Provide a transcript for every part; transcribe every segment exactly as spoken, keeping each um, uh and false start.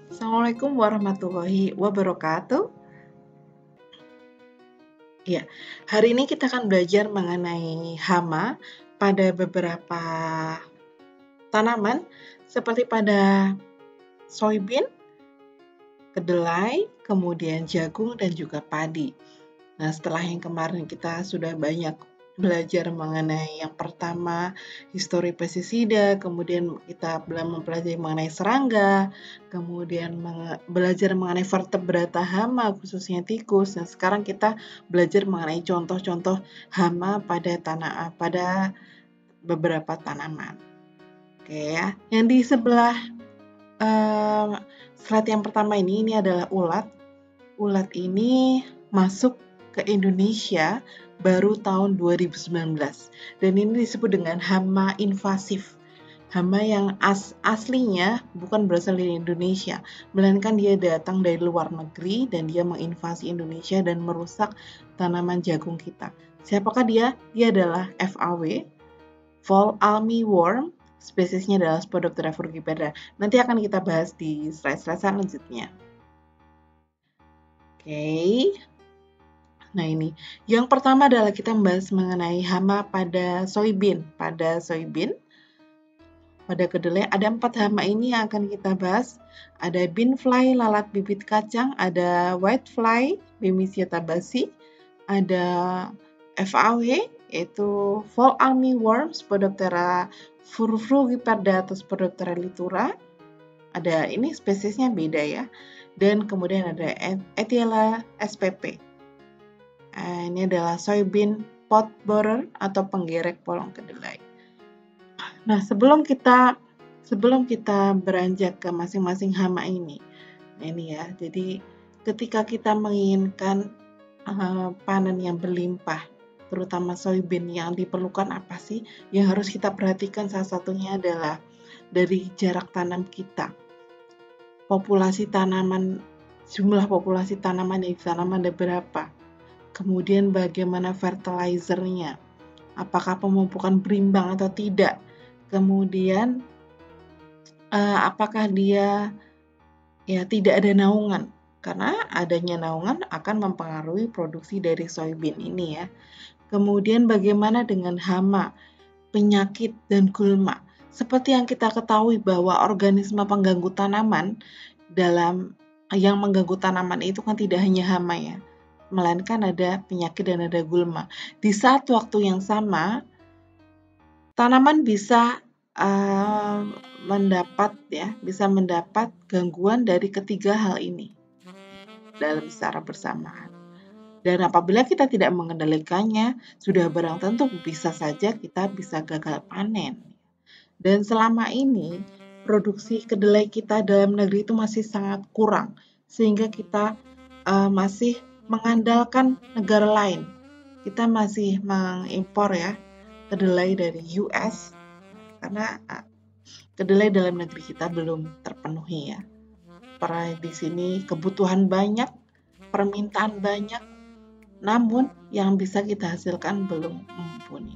Assalamualaikum warahmatullahi wabarakatuh. Ya, hari ini kita akan belajar mengenai hama pada beberapa tanaman seperti pada soybean, kedelai, kemudian jagung dan juga padi. Nah, setelah yang kemarin kita sudah banyak belajar mengenai yang pertama histori pestisida, kemudian kita mempelajari mengenai serangga, kemudian menge- belajar mengenai vertebrata hama khususnya tikus, dan sekarang kita belajar mengenai contoh-contoh hama pada tanah pada beberapa tanaman. Oke ya, yang di sebelah uh, slide yang pertama ini ini adalah ulat. Ulat ini masuk ke Indonesia baru tahun dua ribu sembilan belas dan ini disebut dengan hama invasif. Hama yang as aslinya bukan berasal dari Indonesia, melainkan dia datang dari luar negeri dan dia menginvasi Indonesia dan merusak tanaman jagung kita. Siapakah dia? Dia adalah F A W, Fall Armyworm, spesiesnya adalah Spodoptera frugipeda. Nanti akan kita bahas di slide-slide selanjutnya. Oke. Okay. Nah ini, yang pertama adalah kita membahas mengenai hama pada soybean. Pada soybean, pada kedelai, ada empat hama ini yang akan kita bahas. Ada bean fly, lalat bibit kacang, ada white fly, Bemisia tabaci, ada F A W, yaitu fall armyworm, Spodoptera frugiperda atau Spodoptera litura. Ada, ini spesiesnya beda ya. Dan kemudian ada Etiella S P P. Nah, ini adalah soybean pod borer atau penggerek polong kedelai. Nah, sebelum kita sebelum kita beranjak ke masing-masing hama ini, nah ini ya. Jadi ketika kita menginginkan uh, panen yang berlimpah, terutama soybean, yang diperlukan apa sih? Yang harus kita perhatikan salah satunya adalah dari jarak tanam kita. Populasi tanaman, jumlah populasi tanaman yang ditanam ada berapa? Kemudian bagaimana fertilizernya, apakah pemupukan berimbang atau tidak, kemudian uh, apakah dia ya tidak ada naungan, karena adanya naungan akan mempengaruhi produksi dari soybean ini ya. Kemudian bagaimana dengan hama, penyakit, dan gulma. Seperti yang kita ketahui bahwa organisme pengganggu tanaman dalam yang mengganggu tanaman itu kan tidak hanya hama ya, melainkan ada penyakit dan ada gulma. Di saat waktu yang sama, tanaman bisa uh, mendapat ya, bisa mendapat gangguan dari ketiga hal ini dalam secara bersamaan. Dan apabila kita tidak mengendalikannya, sudah barang tentu bisa saja kita bisa gagal panen. Dan selama ini, produksi kedelai kita dalam negeri itu masih sangat kurang, sehingga kita uh, masih mengandalkan negara lain. Kita masih mengimpor ya kedelai dari U S karena uh, kedelai dalam negeri kita belum terpenuhi ya. Para di sini kebutuhan banyak, permintaan banyak, namun yang bisa kita hasilkan belum mumpuni.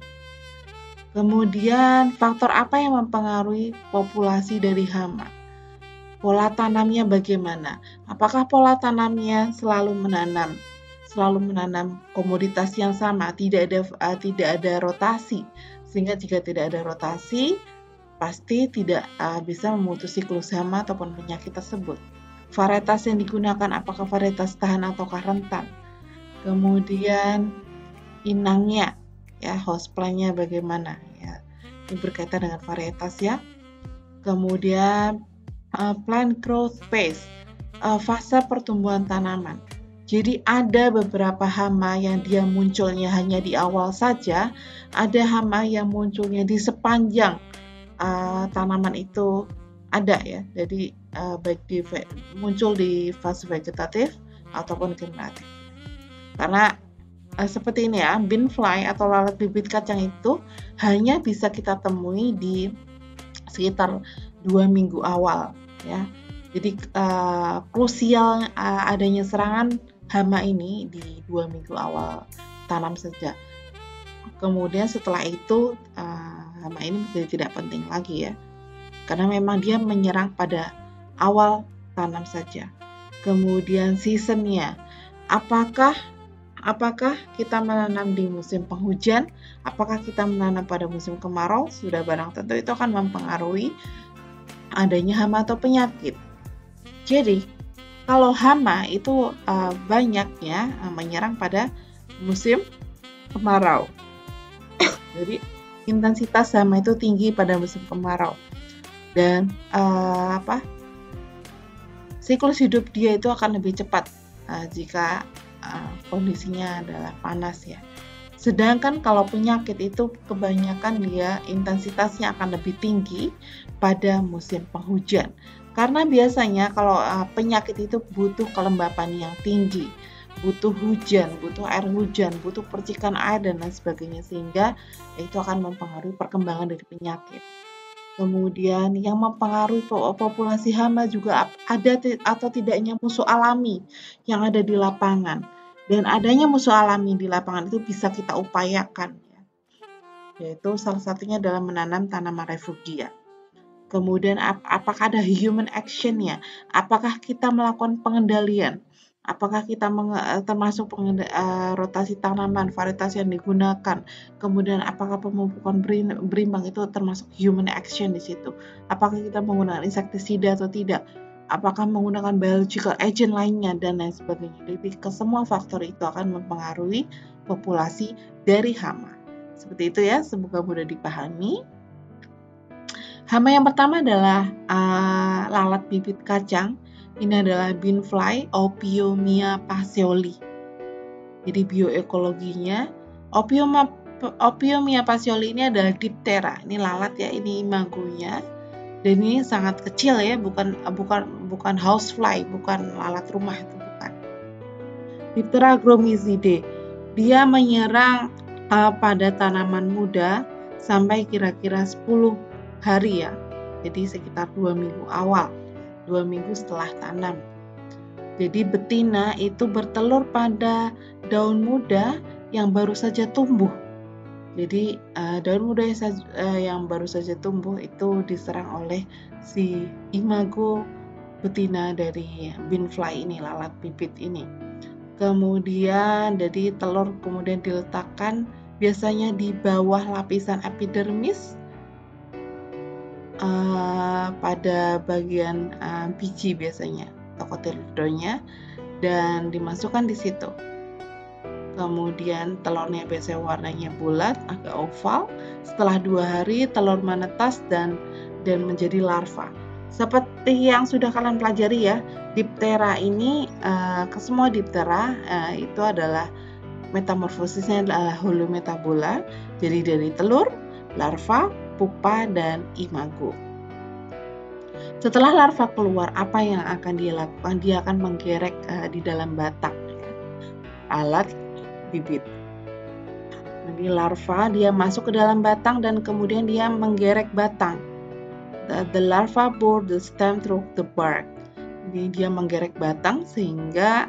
Kemudian faktor apa yang mempengaruhi populasi dari hama? Pola tanamnya bagaimana? Apakah pola tanamnya selalu menanam selalu menanam komoditas yang sama, tidak ada uh, tidak ada rotasi, sehingga jika tidak ada rotasi pasti tidak uh, bisa memutus siklus hama ataupun penyakit tersebut. Varietas yang digunakan apakah varietas tahan ataukah rentan? Kemudian inangnya, ya host plant-nya bagaimana? Ya, ini berkaitan dengan varietas ya. Kemudian uh, plant growth phase, uh, fase pertumbuhan tanaman. Jadi ada beberapa hama yang dia munculnya hanya di awal saja, ada hama yang munculnya di sepanjang uh, tanaman itu ada ya. Jadi uh, baik di muncul di fase vegetatif ataupun generatif. Karena uh, seperti ini ya, bean fly atau lalat bibit kacang itu hanya bisa kita temui di sekitar dua minggu awal ya. Jadi uh, krusial uh, adanya serangan hama ini di dua minggu awal tanam saja. Kemudian setelah itu uh, hama ini menjadi tidak penting lagi ya, karena memang dia menyerang pada awal tanam saja. Kemudian seasonnya, apakah apakah kita menanam di musim penghujan, apakah kita menanam pada musim kemarau, sudah barang tentu itu akan mempengaruhi adanya hama atau penyakit. Jadi, kalau hama itu uh, banyaknya uh, menyerang pada musim kemarau. Jadi, intensitas hama itu tinggi pada musim kemarau. Dan uh, apa? Siklus hidup dia itu akan lebih cepat uh, jika uh, kondisinya adalah panas ya. Sedangkan kalau penyakit itu kebanyakan dia intensitasnya akan lebih tinggi pada musim penghujan. Karena biasanya kalau uh, penyakit itu butuh kelembapan yang tinggi, butuh hujan, butuh air hujan, butuh percikan air dan lain sebagainya, sehingga itu akan mempengaruhi perkembangan dari penyakit. Kemudian yang mempengaruhi populasi hama juga ada atau tidaknya musuh alami yang ada di lapangan. Dan adanya musuh alami di lapangan itu bisa kita upayakan, ya. Yaitu salah satunya adalah menanam tanaman refugia. Kemudian ap apakah ada human action ya? Apakah kita melakukan pengendalian? Apakah kita termasuk uh, rotasi tanaman, varietas yang digunakan? Kemudian apakah pemupukan berimbang itu termasuk human action di situ? Apakah kita menggunakan insektisida atau tidak? Apakah menggunakan biological agent lainnya dan lain sebagainya? Jadi ke semua faktor itu akan mempengaruhi populasi dari hama. Seperti itu ya, semoga mudah dipahami. Hama yang pertama adalah uh, lalat bibit kacang. Ini adalah bean fly, Opiomyia paseoli. Jadi bioekologinya, Opioma, Opiomyia paseoli ini adalah diptera. Ini lalat ya, ini imagonya. Dan ini sangat kecil ya, bukan bukan bukan housefly, bukan lalat rumah itu bukan. Diptera gromyzidae. Dia menyerang uh, pada tanaman muda sampai kira-kira sepuluh hari ya. Jadi sekitar dua minggu awal. Dua minggu setelah tanam. Jadi betina itu bertelur pada daun muda yang baru saja tumbuh. Jadi uh, daun muda yang, uh, yang baru saja tumbuh itu diserang oleh si imago betina dari bean fly ini, lalat bibit ini. Kemudian jadi telur kemudian diletakkan biasanya di bawah lapisan epidermis. Uh, pada bagian uh, biji biasanya atau kotyledonya dan dimasukkan di situ. Kemudian telurnya biasanya warnanya bulat, agak oval. Setelah dua hari telur menetas dan dan menjadi larva. Seperti yang sudah kalian pelajari ya, diptera ini uh, ke semua diptera uh, itu adalah metamorfosisnya adalah holometabola. Jadi dari telur, larva, pupa, dan imago. Setelah larva keluar, apa yang akan dia lakukan? Dia akan menggerek uh, di dalam batang alat bibit. Jadi larva dia masuk ke dalam batang dan kemudian dia menggerek batang. The, the larva bore the stem through the bark. Jadi dia menggerek batang sehingga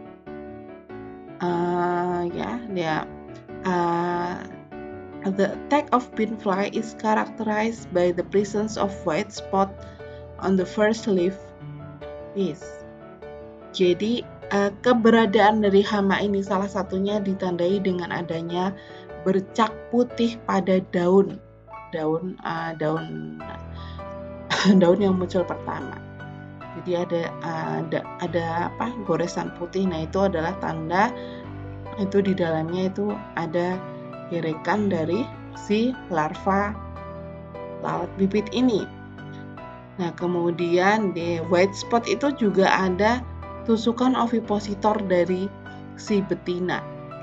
uh, ya dia uh, the attack of bean fly is characterized by the presence of white spot on the first leaf piece. Jadi uh, keberadaan dari hama ini salah satunya ditandai dengan adanya bercak putih pada daun, daun, uh, daun, daun yang muncul pertama. Jadi ada uh, ada, ada apa? Goresan putih. Nah itu adalah tanda itu di dalamnya itu ada gerekan dari si larva lalat bibit ini. Nah, kemudian di white spot itu juga ada tusukan ovipositor dari si betina.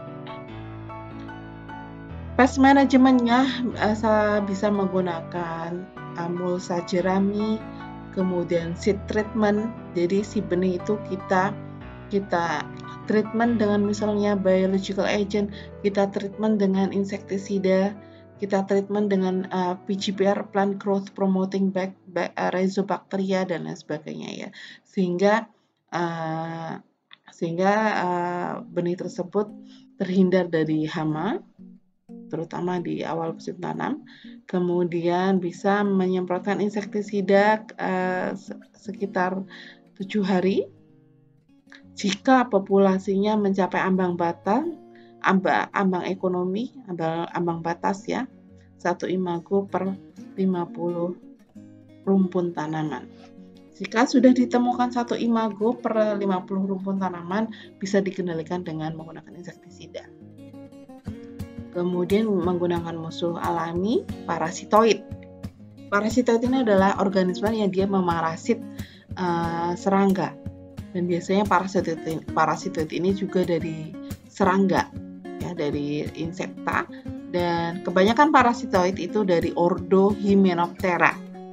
Pest manajemennya uh, bisa menggunakan uh, mulsa jerami, kemudian seed treatment. Jadi si benih itu kita kita treatment dengan misalnya biological agent, kita treatment dengan insektisida, kita treatment dengan uh, P G P R, plant growth promoting back, back uh, rhizobacteria dan lain sebagainya ya, sehingga uh, sehingga uh, benih tersebut terhindar dari hama, terutama di awal musim tanam. Kemudian bisa menyemprotkan insektisida uh, sekitar tujuh hari. Jika populasinya mencapai ambang batas, ambang, ambang ekonomi, ambang, ambang batas ya, satu imago per lima puluh rumpun tanaman. Jika sudah ditemukan satu imago per lima puluh rumpun tanaman, bisa dikendalikan dengan menggunakan insektisida. Kemudian menggunakan musuh alami, parasitoid. Parasitoid ini adalah organisme yang dia memarasit uh, serangga. Dan biasanya parasitoid, parasitoid ini juga dari serangga, ya, dari insekta. Dan kebanyakan parasitoid itu dari ordo Hymenoptera.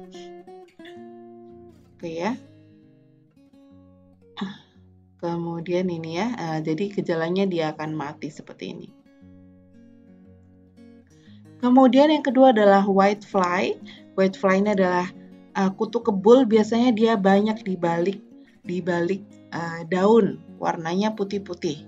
Oke ya. Kemudian ini ya, uh, jadi gejalanya dia akan mati seperti ini. Kemudian yang kedua adalah whitefly. Whitefly ini adalah uh, kutu kebul, biasanya dia banyak di balik di balik uh, daun, warnanya putih-putih.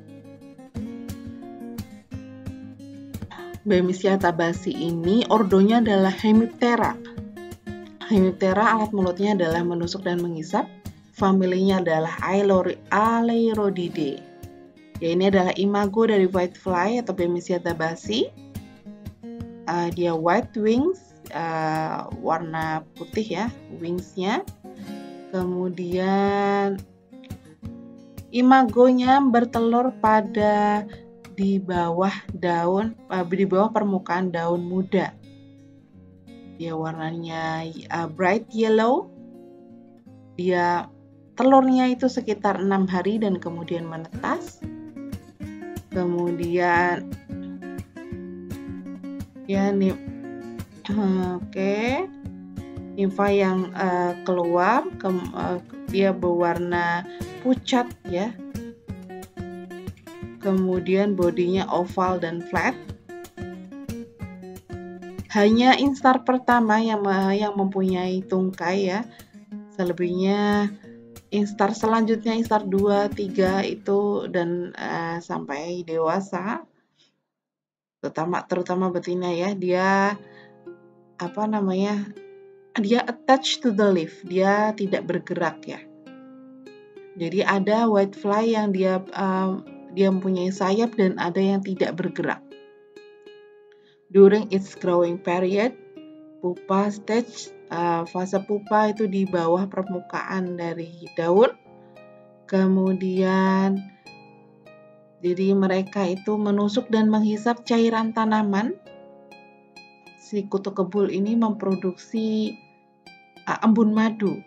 Bemisia tabasi ini ordonya adalah Hemiptera. Hemiptera alat mulutnya adalah menusuk dan menghisap. Familinya adalah Ailurodidae. Ya, ini adalah imago dari whitefly atau Bemisia tabasi. Uh, dia white wings, uh, warna putih ya wingsnya. Kemudian imagonya bertelur pada di bawah daun, uh, di bawah permukaan daun muda. Dia warnanya uh, bright yellow. Dia telurnya itu sekitar enam hari dan kemudian menetas. Kemudian ya nih, oke, okay. Nimfa yang uh, keluar, ke, uh, dia berwarna pucat ya. Kemudian bodinya oval dan flat. Hanya instar pertama yang yang mempunyai tungkai ya. Selebihnya instar selanjutnya, instar dua, tiga itu dan uh, sampai dewasa. terutama terutama betina ya, dia apa namanya dia attached to the leaf, dia tidak bergerak ya. Jadi ada whitefly yang dia um, dia mempunyai sayap dan ada yang tidak bergerak. During its growing period, pupa stage, uh, fase pupa itu di bawah permukaan dari daun. Kemudian jadi mereka itu menusuk dan menghisap cairan tanaman. Si kutu kebul ini memproduksi uh, embun madu.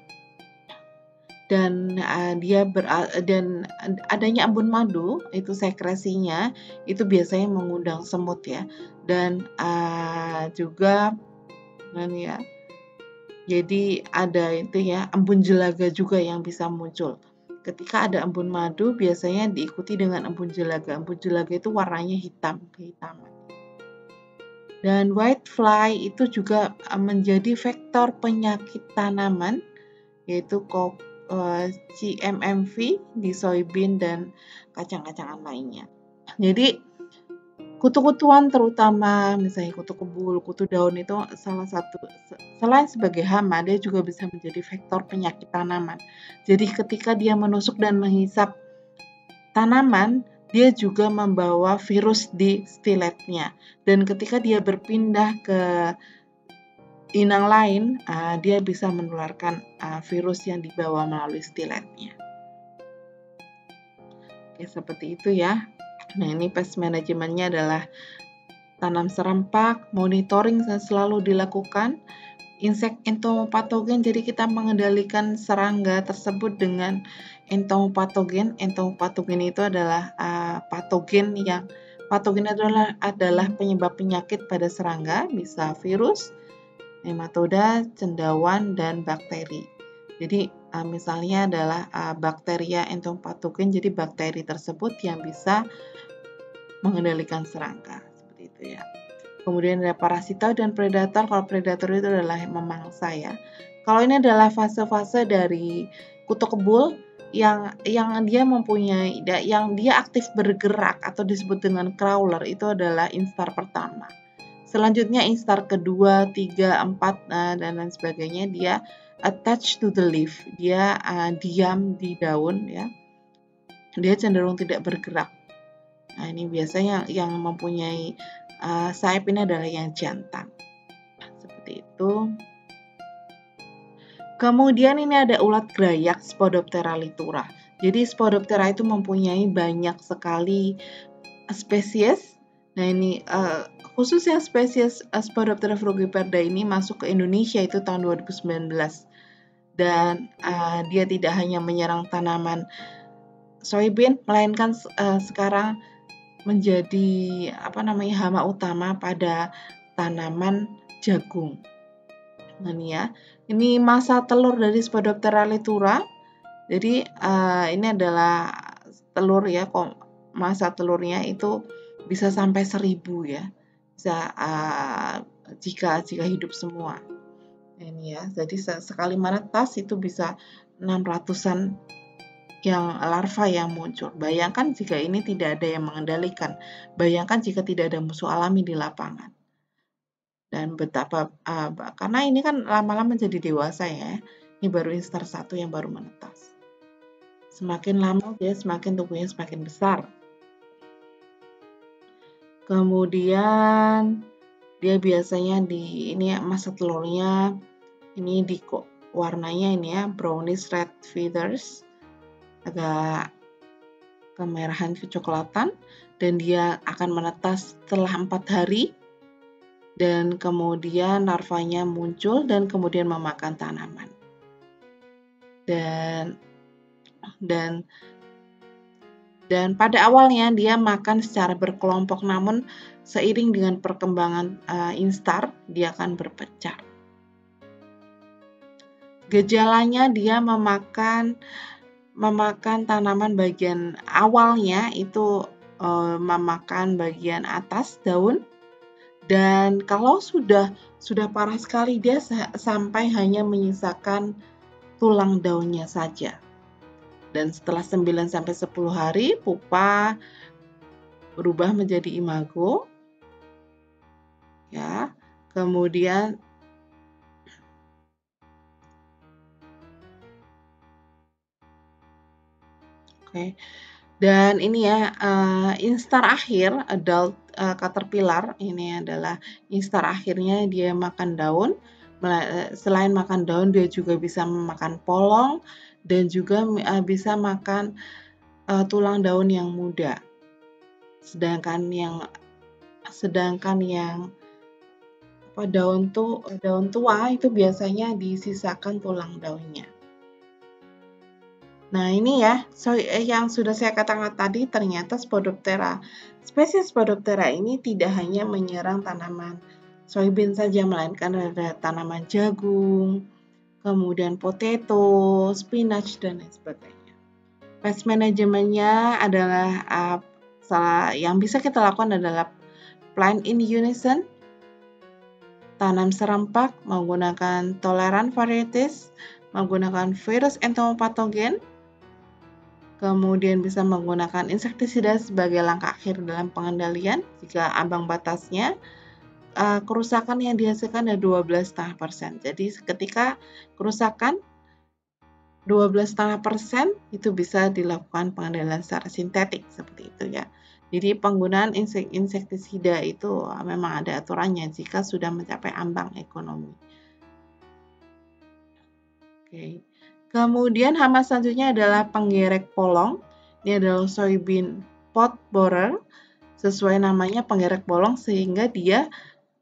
Dan uh, dia ber, uh, dan adanya embun madu itu sekresinya itu biasanya mengundang semut ya. Dan uh, juga ini ya. Jadi ada itu ya, embun jelaga juga yang bisa muncul. Ketika ada embun madu, biasanya diikuti dengan embun jelaga. Embun jelaga itu warnanya hitam, kehitaman. Dan whitefly itu juga menjadi vektor penyakit tanaman, yaitu C M M V di soybean dan kacang-kacangan lainnya. Jadi kutu-kutuan terutama misalnya kutu kebul, kutu daun itu salah satu, selain sebagai hama, dia juga bisa menjadi vektor penyakit tanaman. Jadi ketika dia menusuk dan menghisap tanaman, dia juga membawa virus di stiletnya. Dan ketika dia berpindah ke inang lain, uh, dia bisa menularkan uh, virus yang dibawa melalui stiletnya. Oke, seperti itu ya. Nah, ini pest manajemennya adalah tanam serempak, monitoring selalu dilakukan, insek entomopatogen, jadi kita mengendalikan serangga tersebut dengan entomopatogen. Entomopatogen itu adalah uh, patogen yang patogen adalah adalah penyebab penyakit pada serangga, bisa virus, nematoda, cendawan, dan bakteri. Jadi uh, misalnya adalah uh, bakteria entomopatogen, jadi bakteri tersebut yang bisa mengendalikan serangga, seperti itu ya. Kemudian ada parasita dan predator. Kalau predator itu adalah memangsa ya. Kalau ini adalah fase-fase dari kutu kebul yang yang dia mempunyai yang dia aktif bergerak atau disebut dengan crawler, itu adalah instar pertama. Selanjutnya instar kedua, tiga, empat, nah, dan lain sebagainya dia attached to the leaf. Dia uh, diam di daun ya. Dia cenderung tidak bergerak. Nah, ini biasanya yang mempunyai uh, sayap ini adalah yang jantan. Seperti itu. Kemudian ini ada ulat grayak Spodoptera litura. Jadi Spodoptera itu mempunyai banyak sekali spesies. Nah ini uh, khusus yang spesies uh, Spodoptera frugiperda ini masuk ke Indonesia itu tahun dua ribu sembilan belas. Dan uh, dia tidak hanya menyerang tanaman soybean, melainkan uh, sekarang menjadi apa namanya hama utama pada tanaman jagung. Nah, ini ya, ini masa telur dari Spodoptera litura. Jadi uh, ini adalah telur ya, kok masa telurnya itu bisa sampai seribu ya, bisa uh, jika jika hidup semua. Nah, ini ya, jadi sekali menetas itu bisa enam ratusan yang larva yang muncul. Bayangkan jika ini tidak ada yang mengendalikan. Bayangkan jika tidak ada musuh alami di lapangan. Dan betapa, uh, karena ini kan lama-lama menjadi dewasa ya. Ini baru instar satu yang baru menetas. Semakin lama dia semakin tubuhnya semakin besar. Kemudian dia biasanya di ini ya, masa telurnya ini di warnanya ini ya brownish red feathers, agak kemerahan kecoklatan, dan dia akan menetas setelah empat hari. Dan kemudian larvanya muncul dan kemudian memakan tanaman. Dan dan dan pada awalnya dia makan secara berkelompok, namun seiring dengan perkembangan uh, instar dia akan berpecah. Gejalanya dia memakan memakan tanaman bagian awalnya itu uh, memakan bagian atas daun. Dan kalau sudah sudah parah sekali dia sampai hanya menyisakan tulang daunnya saja. Dan setelah sembilan sampai sepuluh hari pupa berubah menjadi imago. Ya. Kemudian Oke. Okay. Dan ini ya uh, instar akhir adult uh, caterpillar ini adalah instar akhirnya dia makan daun. Selain makan daun dia juga bisa memakan polong dan juga uh, bisa makan uh, tulang daun yang muda. Sedangkan yang sedangkan yang apa daun tuh daun tua itu biasanya disisakan tulang daunnya. Nah ini ya, so, yang sudah saya katakan tadi ternyata Spodoptera, spesies Spodoptera ini tidak hanya menyerang tanaman soybean saja, melainkan ada tanaman jagung, kemudian potato, spinach, dan lain sebagainya. Pest manajemennya adalah uh, salah yang bisa kita lakukan adalah plant in unison, tanam serempak menggunakan tolerant varieties, menggunakan virus entomopatogen, kemudian bisa menggunakan insektisida sebagai langkah akhir dalam pengendalian jika ambang batasnya uh, kerusakan yang dihasilkan ada dua belas koma lima persen. Jadi ketika kerusakan dua belas koma lima persen itu bisa dilakukan pengendalian secara sintetik seperti itu ya. Jadi penggunaan insek insektisida itu memang ada aturannya jika sudah mencapai ambang ekonomi. Oke. Okay. Kemudian hama selanjutnya adalah penggerek polong. Ini adalah soybean pod borer. Sesuai namanya penggerek polong sehingga dia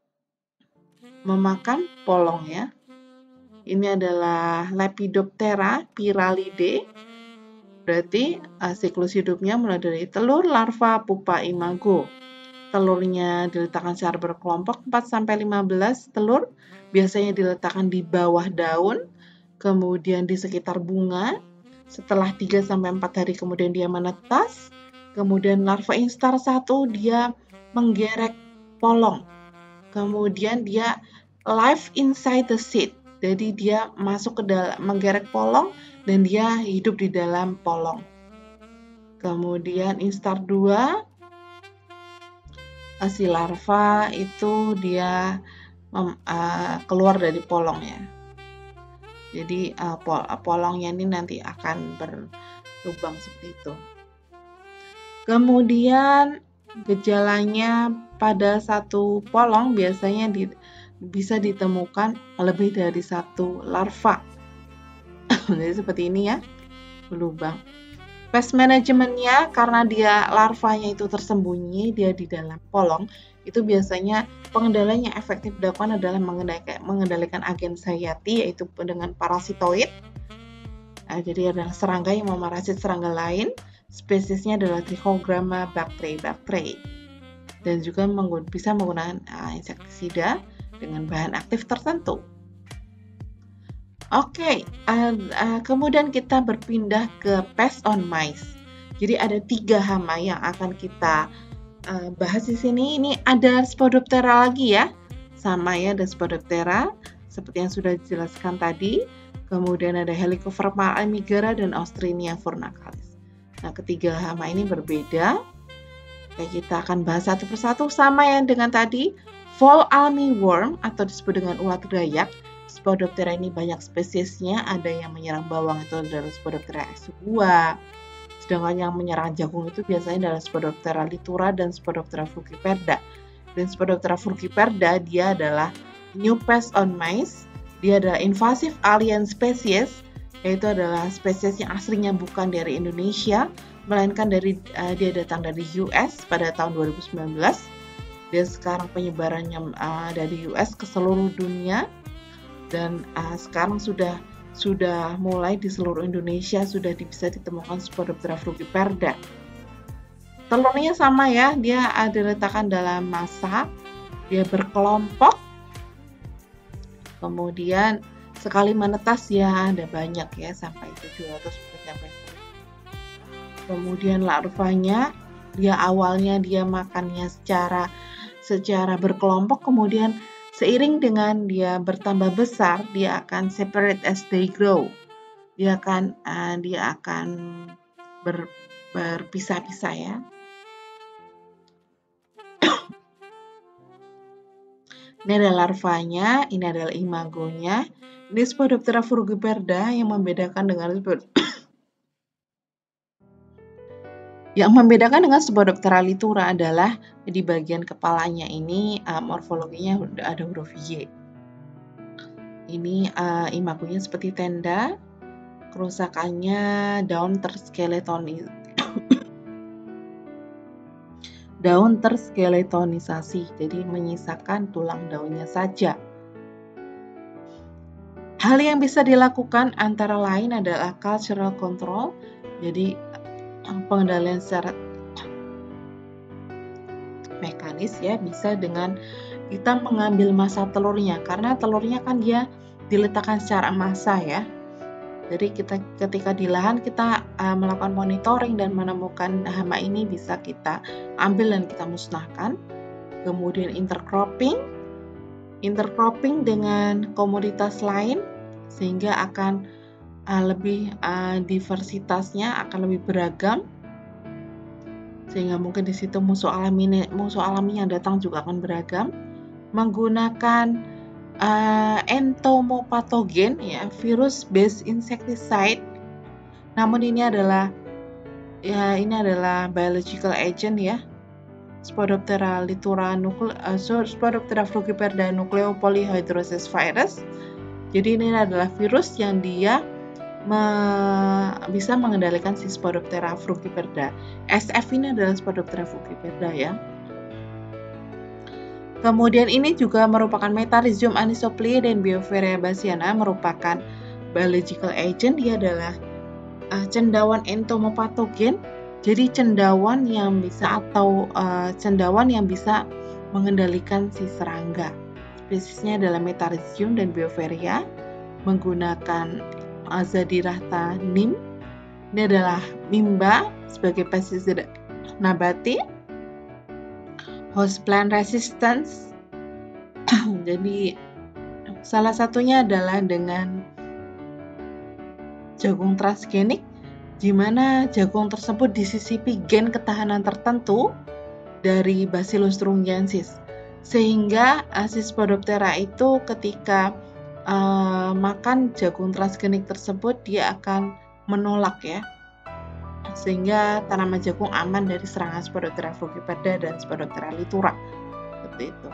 memakan polong ya. Ini adalah Lepidoptera pyralidae. Berarti uh, siklus hidupnya mulai dari telur, larva, pupa, imago. Telurnya diletakkan secara berkelompok empat sampai lima belas telur. Biasanya diletakkan di bawah daun. Kemudian di sekitar bunga, setelah tiga sampai empat hari kemudian dia menetas, kemudian larva instar satu dia menggerek polong, kemudian dia live inside the seed, jadi dia masuk ke dalam, menggerek polong, dan dia hidup di dalam polong. Kemudian instar dua, si larva itu dia mem, uh, keluar dari polong ya. Jadi uh, pol polongnya ini nanti akan berlubang seperti itu. Kemudian gejalanya pada satu polong biasanya di, bisa ditemukan lebih dari satu larva. Jadi seperti ini ya, berlubang. Pest manajemennya karena dia larvanya itu tersembunyi, dia di dalam polong, itu biasanya pengendalian yang efektif dilakukan adalah mengendalikan, mengendalikan agen hayati yaitu dengan parasitoid. Nah, jadi ada serangga yang memarasit serangga lain, spesiesnya adalah Trichogramma bacteri bacteri, dan juga menggun bisa menggunakan uh, insektisida dengan bahan aktif tertentu. Oke, okay, uh, uh, kemudian kita berpindah ke pest on mice. Jadi ada tiga hama yang akan kita uh, bahas di sini. Ini ada Spodoptera lagi ya, sama ya, ada Spodoptera seperti yang sudah dijelaskan tadi. Kemudian ada Helicoverpa amigara dan Austrinia furnacalis. Nah, ketiga hama ini berbeda. Oke, kita akan bahas satu persatu, sama yang dengan tadi. Fall armyworm atau disebut dengan ulat dayak. Spodoptera ini banyak spesiesnya, ada yang menyerang bawang itu adalah Spodoptera exigua, sedangkan yang menyerang jagung itu biasanya adalah Spodoptera litura dan Spodoptera frugiperda. Dan Spodoptera frugiperda dia adalah new pest on mice, dia adalah invasive alien species, yaitu adalah spesies yang aslinya bukan dari Indonesia, melainkan dari uh, dia datang dari U S pada tahun dua ribu sembilan belas. Dan sekarang penyebarannya uh, dari U S ke seluruh dunia. Dan uh, sekarang sudah sudah mulai di seluruh Indonesia sudah bisa ditemukan Spodoptera frugiperda. Telurnya sama ya, dia diletakkan dalam massa, dia berkelompok, kemudian sekali menetas ya ada banyak ya, sampai tujuh ratus sampai. Kemudian larvanya, dia awalnya dia makannya secara secara berkelompok, kemudian seiring dengan dia bertambah besar, dia akan separate as they grow. Dia akan uh, dia akan ber, berpisah-pisah ya. Ini adalah larvanya, ini adalah imagonya. Ini Spodoptera frugiperda yang membedakan dengan Yang membedakan dengan Spodoptera litura adalah di bagian kepalanya ini uh, morfologinya ada huruf Y. Ini uh, imagonya seperti tenda, kerusakannya daun terskeletonis daun terskeletonisasi, jadi menyisakan tulang daunnya saja. Hal yang bisa dilakukan antara lain adalah cultural control, jadi pengendalian secara mekanis ya, bisa dengan kita mengambil massa telurnya, karena telurnya kan dia diletakkan secara massa ya. Jadi kita ketika di lahan kita uh, melakukan monitoring dan menemukan hama ini bisa kita ambil dan kita musnahkan. Kemudian intercropping, intercropping dengan komoditas lain sehingga akan uh, lebih uh, diversitasnya akan lebih beragam, sehingga mungkin di situ musuh alami musuh alami yang datang juga akan beragam. Menggunakan uh, entomopatogen ya, virus based insecticide. Namun ini adalah ya ini adalah biological agent ya. Spodoptera litura nucle uh, Spodoptera frugiperda nucleopolyhydrosis virus. Jadi ini adalah virus yang dia me, bisa mengendalikan si Spodoptera frugiperda. S F ini adalah Spodoptera frugiperda ya. Kemudian ini juga merupakan Metarhizium anisopliae dan Beauveria bassiana, merupakan biological agent. Dia adalah uh, cendawan entomopatogen. Jadi cendawan yang bisa atau uh, cendawan yang bisa mengendalikan si serangga. Spesiesnya adalah Metarhizium dan Beauveria, menggunakan Azadirachta nim. Ini adalah mimba sebagai pestisida nabati. Host plant resistance. Jadi salah satunya adalah dengan jagung transgenik, di mana jagung tersebut disisipi gen ketahanan tertentu dari Bacillus thuringiensis, sehingga si Spodoptera itu ketika uh, makan jagung transgenik tersebut, dia akan menolak ya, sehingga tanaman jagung aman dari serangan Spodoptera frugiperda dan Spodoptera litura. Seperti itu.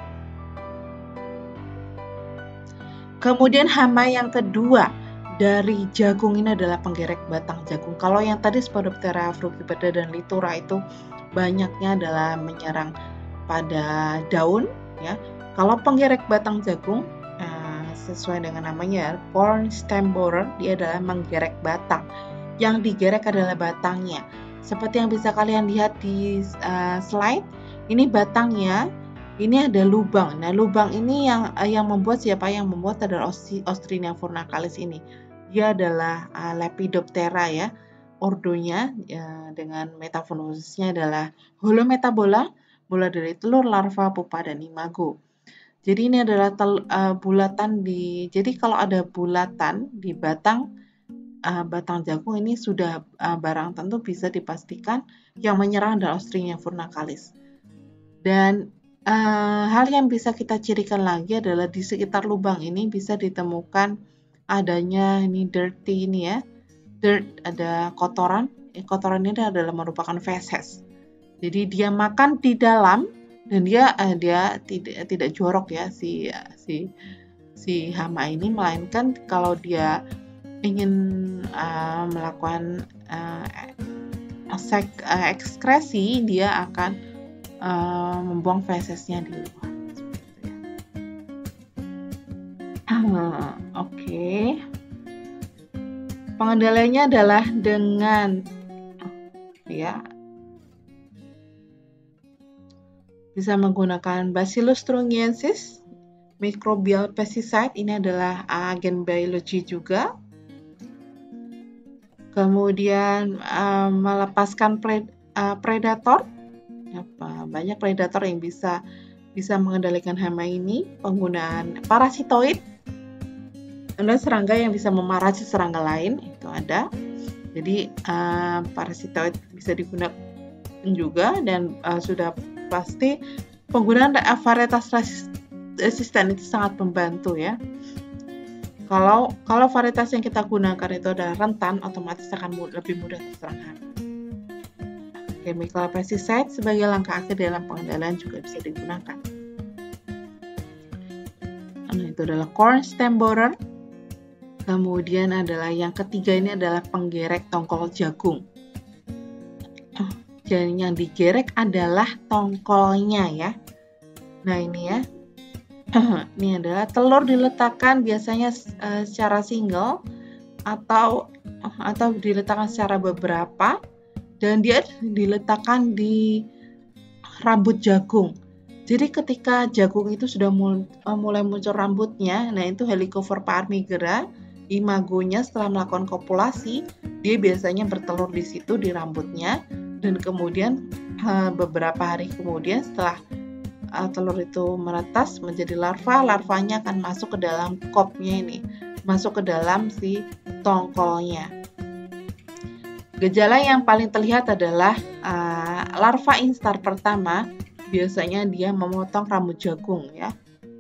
Kemudian hama yang kedua dari jagung ini adalah penggerek batang jagung. Kalau yang tadi Spodoptera frugiperda dan litura itu banyaknya adalah menyerang pada daun ya. Kalau penggerek batang jagung uh, sesuai dengan namanya corn stem borer, dia adalah menggerek batang. Yang digerek adalah batangnya. Seperti yang bisa kalian lihat di uh, slide, ini batangnya. Ini ada lubang. Nah, lubang ini yang yang membuat siapa yang membuat adalah Ostrinia furnacalis ini. Dia adalah uh, Lepidoptera ya. Ordonya ya, dengan metafonosisnya adalah holometabola, mulai dari telur, larva, pupa, dan imago. Jadi ini adalah tel, uh, bulatan di. Jadi kalau ada bulatan di batang uh, batang jagung ini sudah uh, barang tentu bisa dipastikan yang menyerang adalah Ostrinia furnacalis. Dan Uh, hal yang bisa kita cirikan lagi adalah di sekitar lubang ini bisa ditemukan adanya ini dirty ini ya, dirt, ada kotoran. Eh, kotoran ini adalah merupakan feses. Jadi dia makan di dalam dan dia uh, dia tidak tidak jorok ya si si si hama ini, melainkan kalau dia ingin uh, melakukan uh, ekskresi, dia akan Uh, membuang fesesnya di luar. Uh, Oke, okay. Pengendaliannya adalah dengan ya bisa menggunakan Bacillus thuringiensis, microbial pesticide. Ini adalah agen biologi juga. Kemudian uh, melepaskan pred, uh, predator. Apa, banyak predator yang bisa bisa mengendalikan hama ini. Penggunaan parasitoid, ada serangga yang bisa memarasit serangga lain, itu ada. Jadi uh, parasitoid bisa digunakan juga, dan uh, sudah pasti penggunaan varietas resisten itu sangat membantu ya. Kalau kalau varietas yang kita gunakan itu adalah rentan, otomatis akan lebih mudah terserang hama. Chemical pesticide sebagai langkah akhir dalam pengendalian juga bisa digunakan. Nah, itu adalah corn stem borer. Kemudian adalah yang ketiga ini adalah penggerek tongkol jagung. Dan yang digerek adalah tongkolnya ya. Nah ini ya. Ini adalah telur diletakkan biasanya uh, secara single atau uh, atau diletakkan secara beberapa. Dan dia diletakkan di rambut jagung. Jadi ketika jagung itu sudah mulai muncul rambutnya, nah itu Helicoverpa armigera, imagonya setelah melakukan kopulasi, dia biasanya bertelur di situ di rambutnya, dan kemudian beberapa hari kemudian setelah telur itu menetas menjadi larva, larvanya akan masuk ke dalam kopnya ini, masuk ke dalam si tongkolnya. Gejala yang paling terlihat adalah uh, larva instar pertama, biasanya dia memotong rambut jagung ya.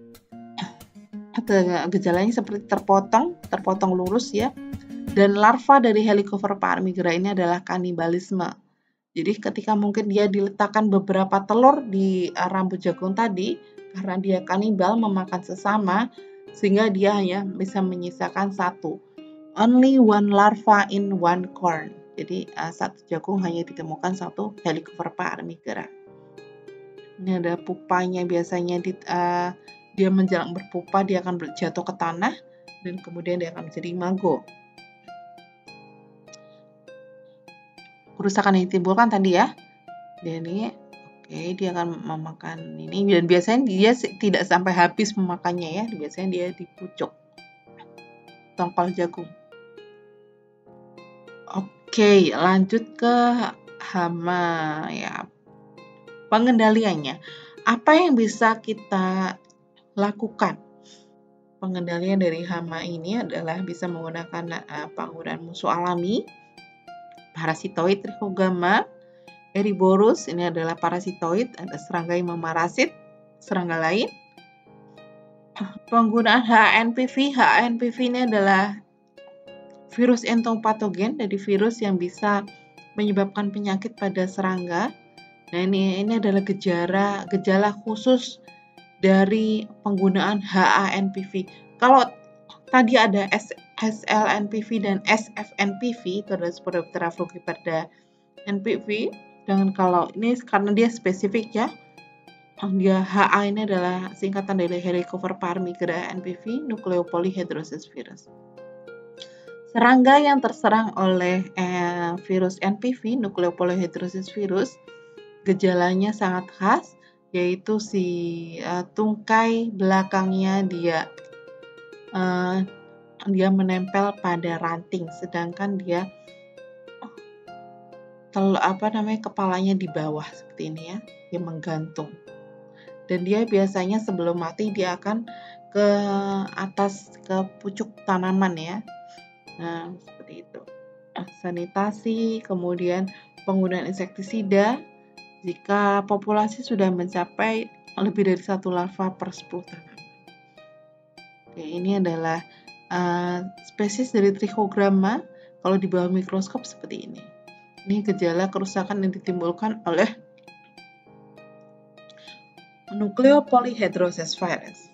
Gejalanya seperti terpotong, terpotong lurus ya. Dan larva dari Helicoverpa armigera ini adalah kanibalisme. Jadi ketika mungkin dia diletakkan beberapa telur di uh, rambut jagung tadi, karena dia kanibal memakan sesama, sehingga dia hanya bisa menyisakan satu. Only one larva in one corn. Jadi uh, satu jagung hanya ditemukan satu Helicoverpa armigera. Ini ada pupanya, biasanya di, uh, dia menjelang berpupa dia akan jatuh ke tanah dan kemudian dia akan menjadi imago. Kerusakan yang ditimbulkan tadi ya. Dan ini oke, okay, dia akan memakan ini, dan biasanya dia tidak sampai habis memakannya ya. Biasanya dia di pucuk tongkol jagung. Oke, lanjut ke hama ya. Pengendaliannya. Apa yang bisa kita lakukan? Pengendalian dari hama ini adalah bisa menggunakan uh, penggunaan musuh alami, parasitoid Trichogama, Eriborus, ini adalah parasitoid, ada serangga yang memarasit serangga lain. Penggunaan H A N P V, H A N P V ini adalah virus entopatogen, jadi virus yang bisa menyebabkan penyakit pada serangga. Nah, ini ini adalah gejala gejala khusus dari penggunaan H A N P V. Kalau tadi ada S L N P V dan S F N P V, itu adalah Spodoptera frugiperda N P V. Dan kalau ini karena dia spesifik ya, dia H A ini adalah singkatan dari Helicobacter parmigira N P V, Nucleopolyhedrosis virus. Serangga yang terserang oleh eh, virus N P V, Nucleopolyhedrosis virus, gejalanya sangat khas, yaitu si uh, tungkai belakangnya dia uh, dia menempel pada ranting, sedangkan dia tel apa namanya kepalanya di bawah seperti ini ya, dia menggantung. Dan dia biasanya sebelum mati dia akan ke atas ke pucuk tanaman ya. Nah, seperti itu. Sanitasi, kemudian penggunaan insektisida jika populasi sudah mencapai lebih dari satu larva per sepuluh tanaman. Oke, ini adalah uh, spesies dari Trichogramma. Kalau di bawah mikroskop seperti ini. Ini gejala kerusakan yang ditimbulkan oleh Nucleopolyhedrosis virus.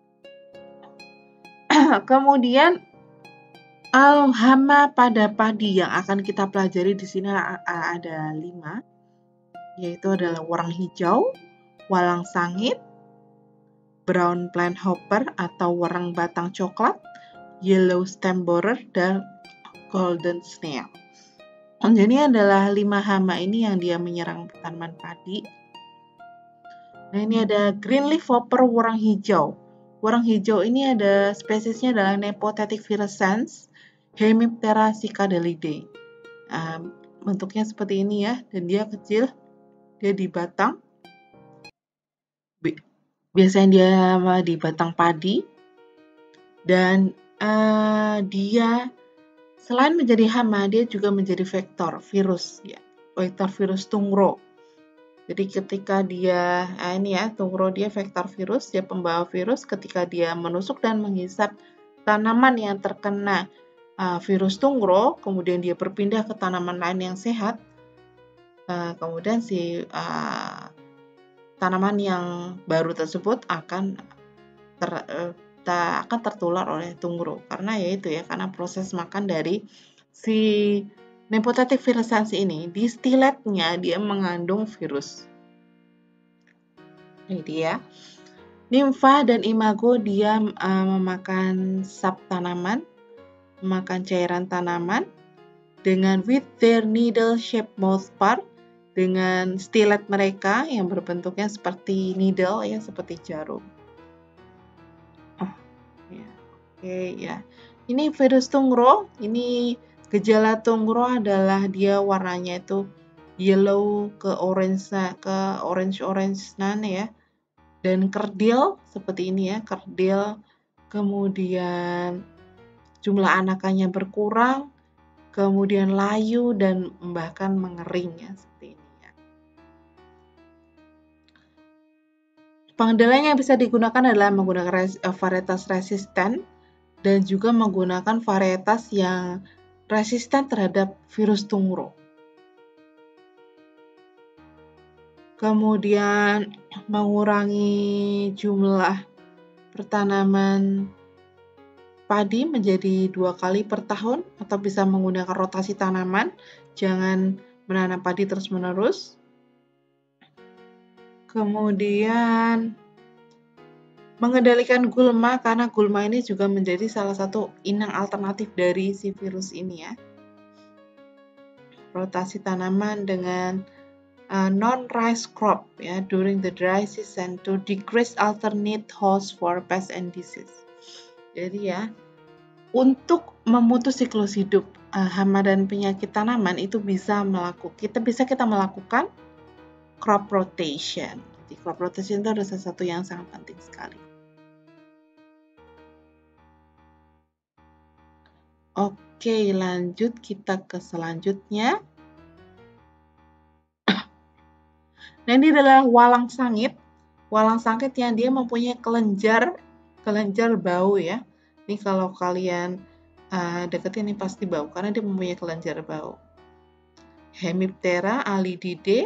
Kemudian Al hama pada padi yang akan kita pelajari di sini ada lima, yaitu adalah warang hijau, walang sangit, brown plant hopper atau warang batang coklat, yellow stem borer, dan golden snail. Jadi adalah lima hama ini yang dia menyerang tanaman padi. Nah, ini ada green leaf hopper warang hijau. Warang hijau ini ada spesiesnya adalah Nepothetic virulence Hemiptera cicadelidae. Uh, bentuknya seperti ini ya, dan dia kecil, dia di batang. Biasanya dia di batang padi, dan uh, dia selain menjadi hama, dia juga menjadi vektor virus, ya, vektor virus tungro. Jadi ketika dia, nah ini ya, tungro dia vektor virus, dia pembawa virus. Ketika dia menusuk dan menghisap tanaman yang terkena uh, virus tungro, kemudian dia berpindah ke tanaman lain yang sehat, uh, kemudian si uh, tanaman yang baru tersebut akan ter, uh, ta, akan tertular oleh tungro, karena yaitu ya, karena proses makan dari si Nepothetic virulence ini, di stiletnya dia mengandung virus. Ini dia. Nimfa dan imago dia uh, memakan sap tanaman, memakan cairan tanaman dengan with their needle shaped mouthpart, dengan stilet mereka yang berbentuknya seperti needle ya, seperti jarum. Oh, ya. Oke ya. Ini virus tungro, ini gejala tungro adalah dia warnanya itu yellow ke orange ke orange-orange nan ya. Dan kerdil seperti ini ya, kerdil, kemudian jumlah anakannya berkurang, kemudian layu dan bahkan mengering ya, seperti ini ya. Pengendalian yang bisa digunakan adalah menggunakan res, varietas resisten dan juga menggunakan varietas yang resisten terhadap virus tungro. Kemudian mengurangi jumlah pertanaman padi menjadi dua kali per tahun atau bisa menggunakan rotasi tanaman, jangan menanam padi terus-menerus. Kemudian mengendalikan gulma, karena gulma ini juga menjadi salah satu inang alternatif dari si virus ini ya. Rotasi tanaman dengan uh, non-rice crop ya during the dry season to decrease alternate host for pests and disease. Jadi ya, untuk memutus siklus hidup uh, hama dan penyakit tanaman itu bisa melakukan kita bisa kita melakukan crop rotation. Jadi crop rotation itu adalah sesuatu yang sangat penting sekali. Oke, lanjut kita ke selanjutnya. Nah, ini adalah walang sangit. Walang sangit yang dia mempunyai kelenjar kelenjar bau ya. Ini kalau kalian uh, deketin ini pasti bau karena dia mempunyai kelenjar bau. Hemiptera alidide.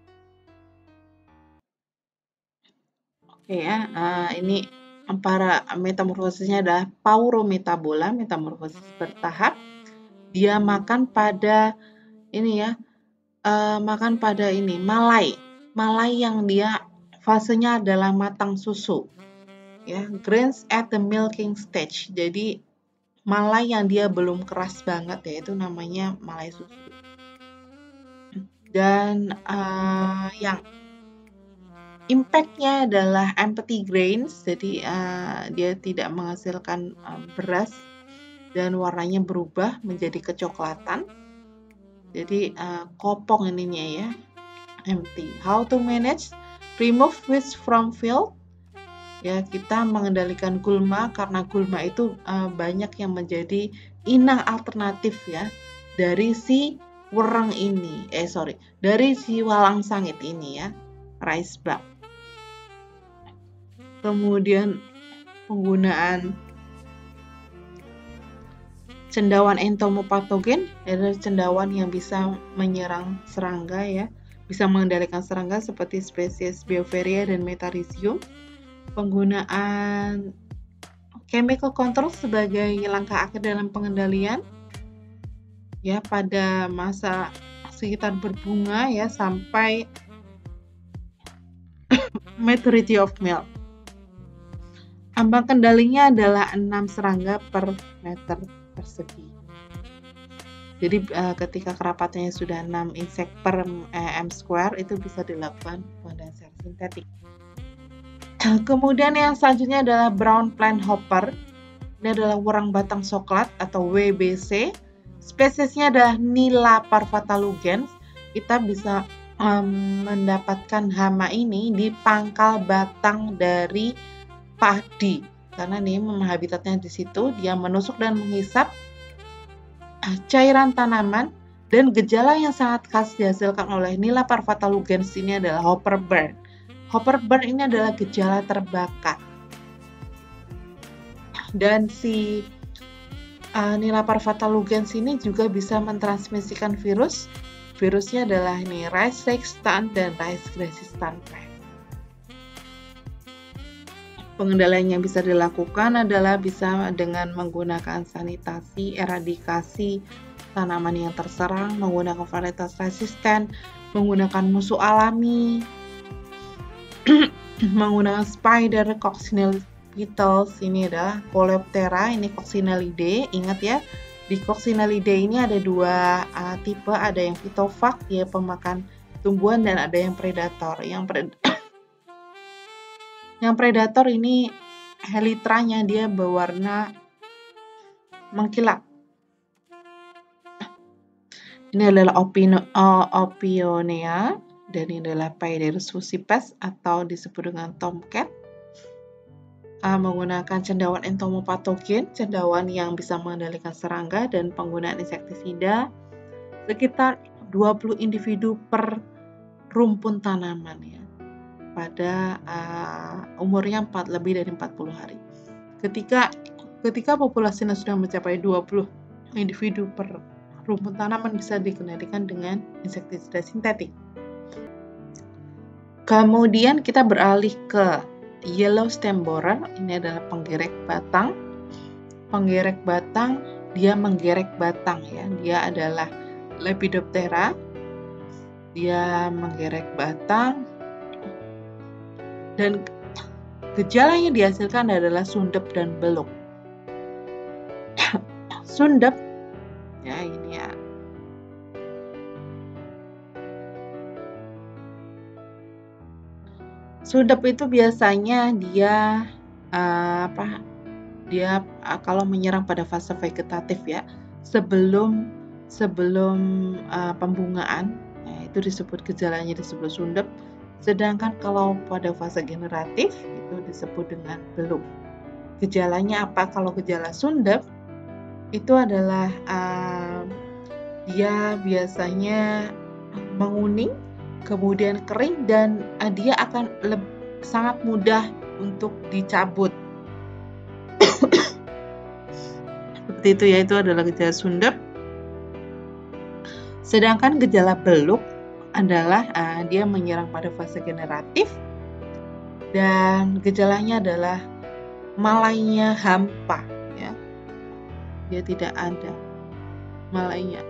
Oke ya, uh, ini para metamorfosisnya adalah Paurometabola, metamorfosis bertahap. Dia makan pada ini ya, uh, makan pada ini malai, malai yang dia fasenya adalah matang susu. Ya, grains at the milking stage. Jadi malai yang dia belum keras banget ya, itu namanya malai susu. Dan uh, yang impact-nya adalah empty grains, jadi uh, dia tidak menghasilkan uh, beras dan warnanya berubah menjadi kecoklatan. Jadi uh, kopong ininya ya, empty. How to manage? Remove weeds from field. Ya, kita mengendalikan gulma karena gulma itu uh, banyak yang menjadi inang alternatif ya dari si wereng ini. Eh sorry, dari si walang sangit ini ya, rice bug. Kemudian penggunaan cendawan entomopatogen, adalah cendawan yang bisa menyerang serangga ya, bisa mengendalikan serangga seperti spesies Beauveria dan Metarhizium. Penggunaan chemical control sebagai langkah akhir dalam pengendalian ya pada masa sekitar berbunga ya sampai maturity of milk. Ambang kendalinya adalah enam serangga per meter persegi. Jadi uh, ketika kerapatannya sudah enam insect per uh, m square itu bisa dilakukan pengendalian secara sintetik. Kemudian yang selanjutnya adalah brown plant hopper. Ini adalah werang batang coklat atau W B C. Spesiesnya adalah Nila parvata lugens. Kita bisa um, mendapatkan hama ini di pangkal batang dari padi. Karena ini memang habitatnya di situ, dia menusuk dan menghisap cairan tanaman, dan gejala yang sangat khas dihasilkan oleh Nila parvata lugens ini adalah hopper burn. Hopper burn ini adalah gejala terbakar. Dan si uh, Nila parvata lugens ini juga bisa mentransmisikan virus. Virusnya adalah ini rice resistant dan rice resistant pest. Pengendalian yang bisa dilakukan adalah bisa dengan menggunakan sanitasi, eradikasi tanaman yang terserang, menggunakan varietas resisten, menggunakan musuh alami, menggunakan spider, coccinelle beetles, ini adalah Coleoptera, ini Coccinellidae. Ingat ya, di Coccinellidae ini ada dua uh, tipe, ada yang phytophag, dia pemakan tumbuhan, dan ada yang predator. Yang predator Yang predator ini helitranya dia berwarna mengkilap. Ini adalah Opino, uh, Opionea dan ini adalah Paedoirus fucipes atau disebut dengan tomcat. Uh, menggunakan cendawan entomopatogen, cendawan yang bisa mengendalikan serangga, dan penggunaan insektisida sekitar dua puluh individu per rumpun tanaman ya. Pada uh, umurnya empat, lebih dari empat puluh hari. Ketika ketika populasinya sudah mencapai dua puluh individu per rumpun tanaman bisa dikendalikan dengan insektisida sintetik. Kemudian kita beralih ke yellow stem borer, ini adalah penggerek batang. Penggerek batang, dia menggerek batang ya. Dia adalah Lepidoptera. Dia menggerek batang. Dan gejala yang dihasilkan adalah sundep dan beluk. Sundep, ya ini ya. Sundep itu biasanya dia uh, apa? Dia uh, kalau menyerang pada fase vegetatif ya, sebelum sebelum uh, pembungaan, ya, itu disebut gejalanya disebut sundep. Sedangkan kalau pada fase generatif itu disebut dengan beluk. Gejalanya apa? Kalau gejala sundep itu adalah uh, dia biasanya menguning, kemudian kering, dan uh, dia akan sangat mudah untuk dicabut. seperti itu ya, itu adalah gejala sundep. Sedangkan gejala beluk adalah uh, dia menyerang pada fase generatif dan gejalanya adalah malainya hampa ya. Dia tidak ada malainya.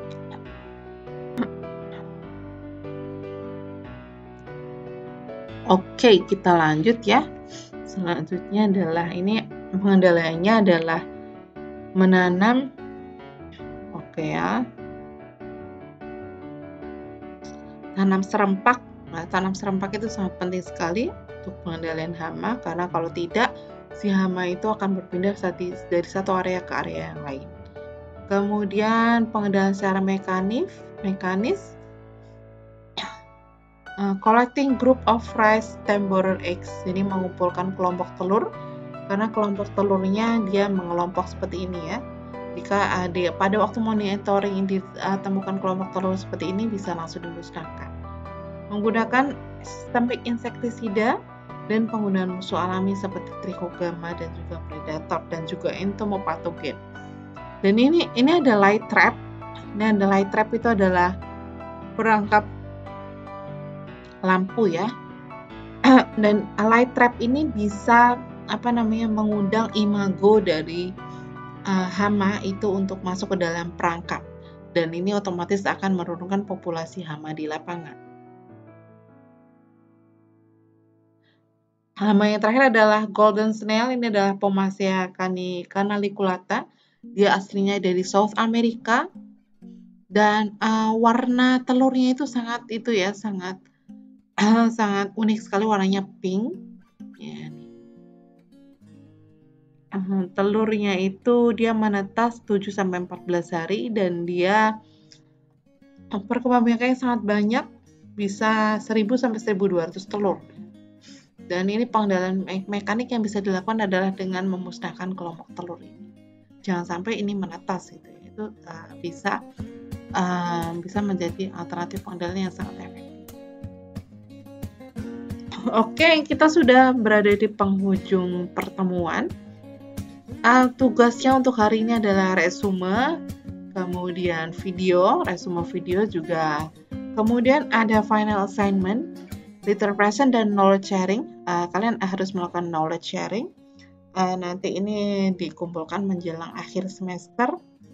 Oke, kita lanjut ya. Selanjutnya adalah ini pengendaliannya adalah menanam. Oke ya. Tanam serempak. Nah, tanam serempak itu sangat penting sekali untuk pengendalian hama, karena kalau tidak, si hama itu akan berpindah dari satu area ke area yang lain. Kemudian pengendalian secara mekanis, mekanis uh, collecting group of rice temporal eggs. Jadi mengumpulkan kelompok telur, karena kelompok telurnya dia mengelompok seperti ini ya. Jika ada pada waktu monitoring ditemukan kelompok telur seperti ini, bisa langsung dimusnahkan. Menggunakan sistemik insektisida dan penggunaan musuh alami seperti trichogama dan juga predator dan juga entomopatogen. Dan ini ini ada light trap. Ini ada light trap itu adalah perangkap lampu ya. Dan light trap ini bisa apa namanya mengundang imago dari uh, hama itu untuk masuk ke dalam perangkap. Dan ini otomatis akan menurunkan populasi hama di lapangan. Hama yang terakhir adalah golden snail. Ini adalah Pomacia canaliculata. Dia aslinya dari South America dan uh, warna telurnya itu sangat itu ya sangat uh, sangat unik sekali, warnanya pink. Ya, nih. Uh, telurnya itu dia menetas tujuh sampai empat belas hari dan dia perkembangbiakannya sangat banyak, bisa seribu sampai seribu dua ratus telur. Dan ini pengendalian me mekanik yang bisa dilakukan adalah dengan memusnahkan kelompok telur ini. Jangan sampai ini menetas gitu. Itu uh, bisa uh, bisa menjadi alternatif pengendalian yang sangat efektif. Oke, kita sudah berada di penghujung pertemuan. Uh, tugasnya untuk hari ini adalah resume, kemudian video, resume video juga. Kemudian ada final assignment, literal present dan knowledge sharing. Uh, kalian harus melakukan knowledge sharing. Uh, nanti ini dikumpulkan menjelang akhir semester.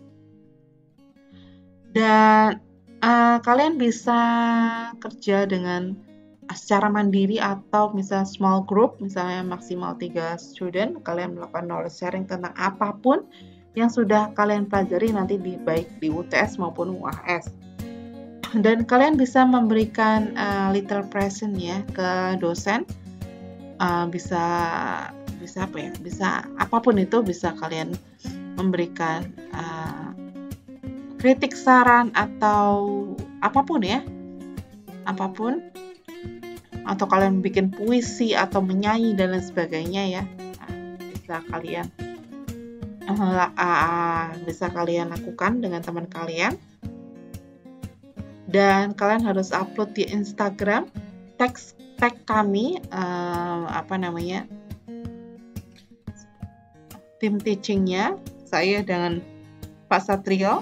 Dan uh, kalian bisa kerja dengan uh, secara mandiri atau misalnya small group, misalnya maksimal tiga student. Kalian melakukan knowledge sharing tentang apapun yang sudah kalian pelajari nanti di baik di U T S maupun U A S. Dan kalian bisa memberikan uh, little present ya ke dosen. Uh, bisa bisa apa ya? Bisa apapun itu, bisa kalian memberikan uh, kritik, saran atau apapun ya. Apapun. Atau kalian bikin puisi atau menyanyi dan lain sebagainya ya. Nah, bisa kalian uh, uh, bisa kalian lakukan dengan teman kalian. Dan kalian harus upload di Instagram, tag tag kami uh, apa namanya tim teachingnya, saya dengan Pak Satrio,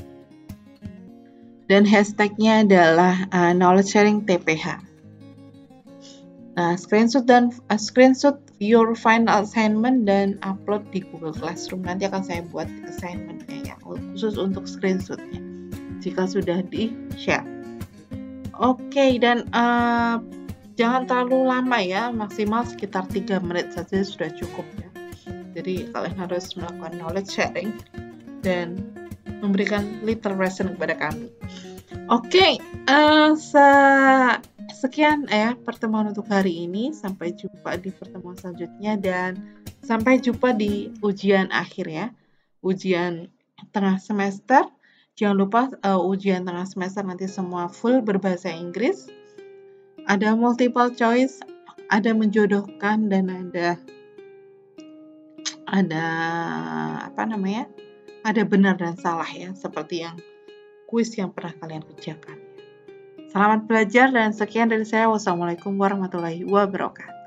dan hashtagnya adalah uh, knowledge sharing T P H. Nah, screenshot dan uh, screenshot your final assignment dan upload di Google Classroom. Nanti akan saya buat assignmentnya ya, khusus untuk screenshotnya jika sudah di-share. Oke, okay, dan uh, jangan terlalu lama ya, maksimal sekitar tiga menit saja sudah cukup ya. Jadi kalian harus melakukan knowledge sharing dan memberikan little lesson kepada kami. Oke, okay, uh, se- sekian ya pertemuan untuk hari ini. Sampai jumpa di pertemuan selanjutnya dan sampai jumpa di ujian akhir ya, ujian tengah semester. Jangan lupa uh, ujian tengah semester nanti semua full berbahasa Inggris. Ada multiple choice, ada menjodohkan, dan ada ada apa namanya? Ada benar dan salah ya, seperti yang kuis yang pernah kalian kerjakan. Selamat belajar dan sekian dari saya. Wassalamualaikum warahmatullahi wabarakatuh.